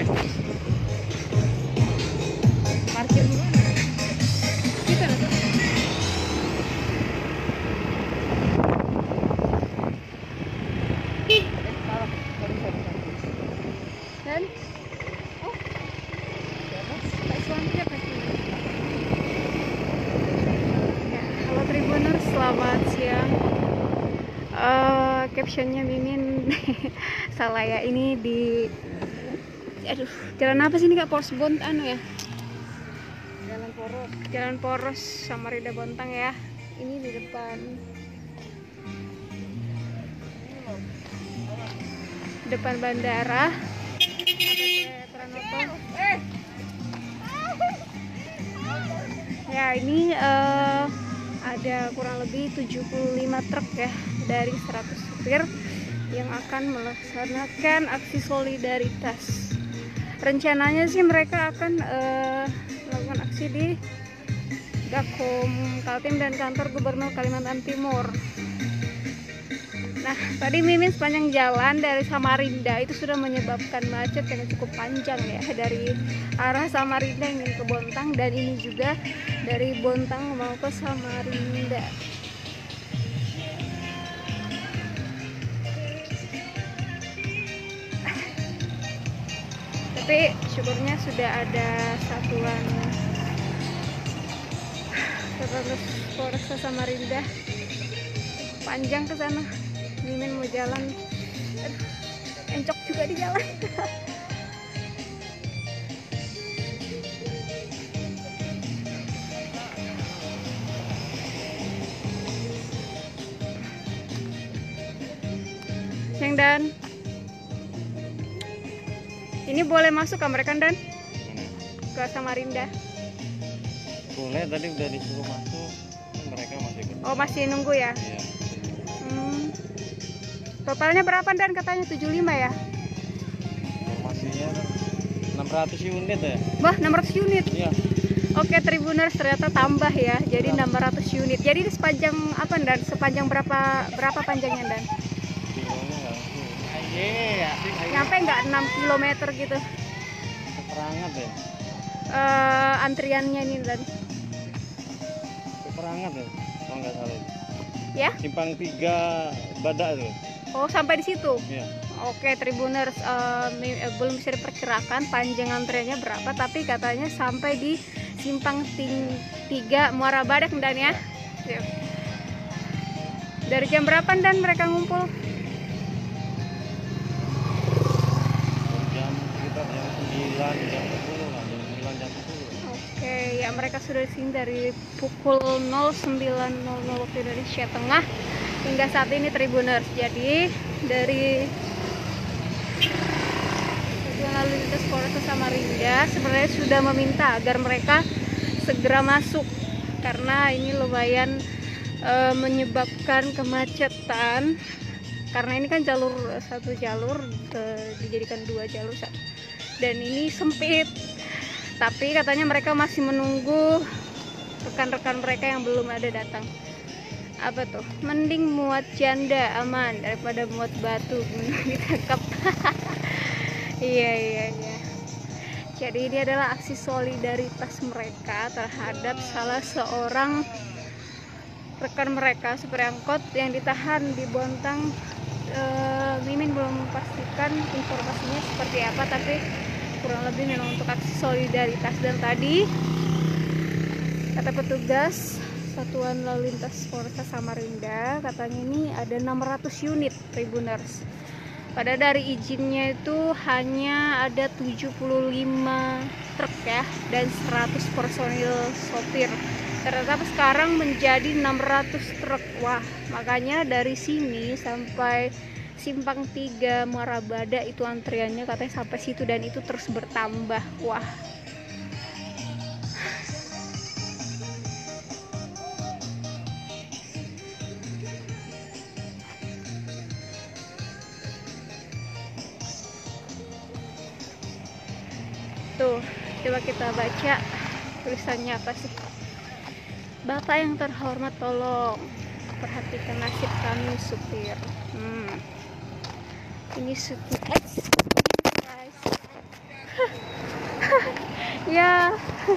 Woi. Parkir dulu. Kita nanti. Dan oh, selanjutnya pasti. Ya, halo Tribuners, selamat siang. Captionnya Mimin salah ya, ini di jalan apa sih ini Kak? Posbon anu ya, Jalan Poros Samarinda Bontang ya. Ini di depan bandara Pranoto. Ya, ini ada kurang lebih 75 truk ya dari 100 supir yang akan melaksanakan aksi solidaritas. Rencananya sih mereka akan melakukan aksi di Gakum Kaltim dan kantor Gubernur Kalimantan Timur. Nah, tadi Mimin sepanjang jalan dari Samarinda itu sudah menyebabkan macet yang cukup panjang ya, dari arah Samarinda ingin ke Bontang, dan ini juga dari Bontang mau ke Samarinda. Tapi syukurnya sudah ada satuan Polres Samarinda panjang ke sana. Mimin mau jalan, encok juga di jalan. Yang Dan, ini boleh masuk ke mereka Dan? Ke Samarinda? Boleh, tadi udah disuruh masuk, mereka masih kerja. Oh, masih nunggu ya? Iya. Totalnya berapa Dan? Katanya 75 ya? Informasinya 600 unit ya. Wah, 600 unit? Iya. Oke, Tribuners, ternyata tambah ya, jadi 600 unit. Jadi di sepanjang apa Dan? Sepanjang berapa panjangnya Dan? Kilonya nggak tahu. Nyampe nggak 6 km gitu? Peperangat ya. Antriannya ini Dan? Peperangat ya, kalau nggak salah. Ya? Simpang 3 Badak tuh. Oh, sampai di situ? Iya. Oke, Tribuners, belum bisa diperkirakan panjang antriannya berapa, tapi katanya sampai di Simpang 3 Muara Badak Dan ya? Siap. Dari jam berapa Dan mereka ngumpul? Sekitar jam 9, jam 10 lah, jam 9, jam 10. Oke, ya mereka sudah di sini dari pukul 09.00 waktu Indonesia Tengah hingga saat ini Tribuners. Jadi dari lalu lintas Polres Samarinda sebenarnya sudah meminta agar mereka segera masuk karena ini lumayan menyebabkan kemacetan, karena ini kan satu jalur dijadikan 2 jalur dan ini sempit. Tapi katanya mereka masih menunggu rekan-rekan mereka yang belum ada datang. Apa tuh? Mending muat janda aman daripada muat batu ditangkap. Iya. Jadi ini adalah aksi solidaritas mereka terhadap salah seorang rekan mereka supir angkot yang ditahan di Bontang. Mimin belum memastikan informasinya seperti apa, tapi kurang lebih memang untuk aksi solidaritas. Dan tadi kata petugas Satuan Lalu Lintas Polres Samarinda, katanya ini ada 600 unit Tribuners. Pada dari izinnya itu hanya ada 75 truk ya dan 100 personil sopir. Ternyata sekarang menjadi 600 truk. Wah, makanya dari sini sampai Simpang 3 Muara Badak itu antriannya katanya sampai situ dan itu terus bertambah. Wah. Tuh, coba kita baca tulisannya apa sih. Bapak yang terhormat, tolong perhatikan nasib kami supir. Ini supir guys. Ya.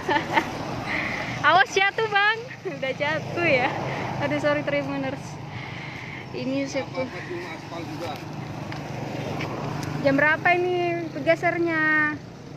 Awas jatuh bang. Udah jatuh ya. Aduh sorry Tribuners. Ini situ. Jam berapa ini bergesernya?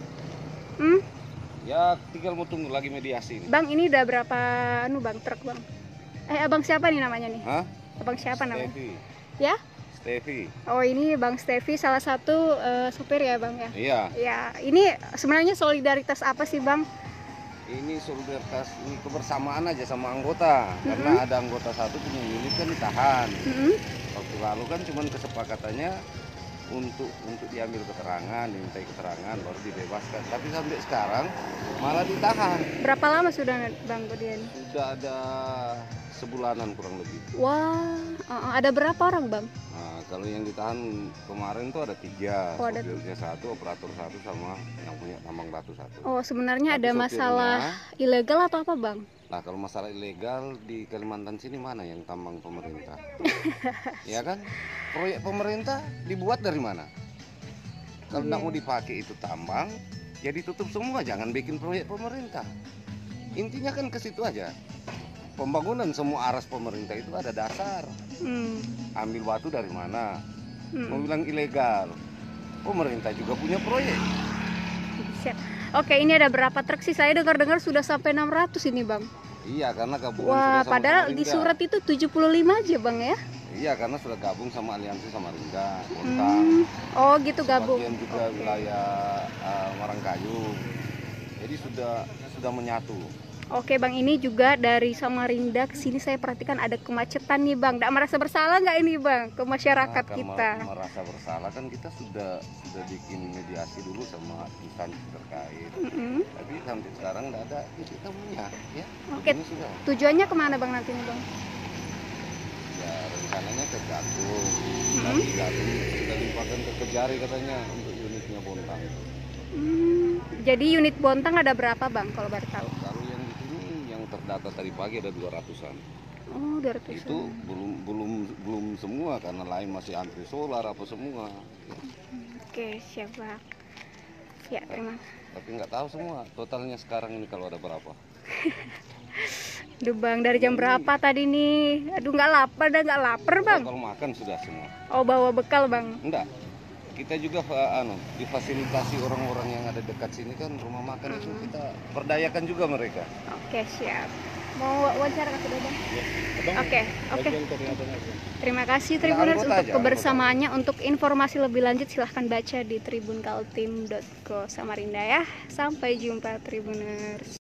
Ya tinggal mau tunggu lagi mediasi ini. Bang ini udah berapa bang truk bang? Abang siapa nih namanya nih? Hah? Abang siapa namanya? Stevi. Ya? Stevi. Oh ini Bang Stevi salah satu supir ya bang ya? Iya. Ya ini sebenarnya solidaritas apa sih bang? Ini solidaritas, ini kebersamaan aja sama anggota. Karena ada anggota satu punya unit kan ditahan. Waktu lalu kan cuman kesepakatannya untuk diambil keterangan, dimintai keterangan baru dibebaskan. Tapi sampai sekarang malah ditahan. Berapa lama sudah bang kemudian? Sudah ada sebulanan kurang lebih. Wah, ada berapa orang bang? Nah, kalau yang ditahan kemarin tuh ada 3, Oh, ada sopirnya 1, operator 1 sama yang punya tambang batu 1. Oh sebenarnya Tapi ada sopirnya- masalah ilegal atau apa bang? Nah kalau masalah ilegal di Kalimantan sini mana yang tambang pemerintah? Ya kan? Proyek pemerintah dibuat dari mana? Kalau nggak mau dipakai itu tambang, ya ditutup semua, jangan bikin proyek pemerintah. Intinya kan ke situ aja. Pembangunan semua aras pemerintah itu ada dasar. Ambil batu dari mana? Mau bilang ilegal. Pemerintah juga punya proyek. Siap. Oke ini ada berapa truk sih? Saya dengar-dengar sudah sampai 600 ini bang. Iya karena gabungan Wah sudah sama padahal di Samarinda. surat itu 75 aja bang ya? Iya karena sudah gabung sama aliansi Samarinda, Bontang. Oh gitu gabung. Sebagian juga Oke. wilayah Marangkayu. Jadi sudah menyatu. Oke bang, ini juga dari Samarinda ke sini saya perhatikan ada kemacetan nih bang. Nggak merasa bersalah nggak ini bang ke masyarakat Nah, kita? merasa bersalah kan kita sudah bikin mediasi dulu sama instansi terkait. Tapi sampai sekarang nggak ada titik temunya, ya. Oke. Begini sudah. Tujuannya kemana bang nanti nih bang? Ya rencananya ke Gatung. Tapi Gatung sudah limpahkan ke Kejari katanya untuk unitnya Bontang. Jadi unit Bontang ada berapa bang kalau baru tahu? Kalau yang di sini yang terdata tadi pagi ada 200-an. Oh 200. Itu belum semua karena lain masih antri solar apa semua. Oke siap bang. Ya terima. Tapi nggak tahu semua totalnya sekarang ini kalau ada berapa. Duh bang dari jam berapa tadi nih? Aduh nggak lapar bang. Kalau makan sudah semua. Oh bawa bekal bang. Enggak. Kita juga difasilitasi orang-orang yang ada dekat sini kan rumah makan itu kita berdayakan juga mereka. Oke siap. Mau wawancara nggak sudah bang? Oke. Terima kasih Tribuners anggota untuk aja, kebersamaannya. Untuk informasi lebih lanjut silahkan baca di tribunkaltim.co Samarinda ya. Sampai jumpa Tribuners.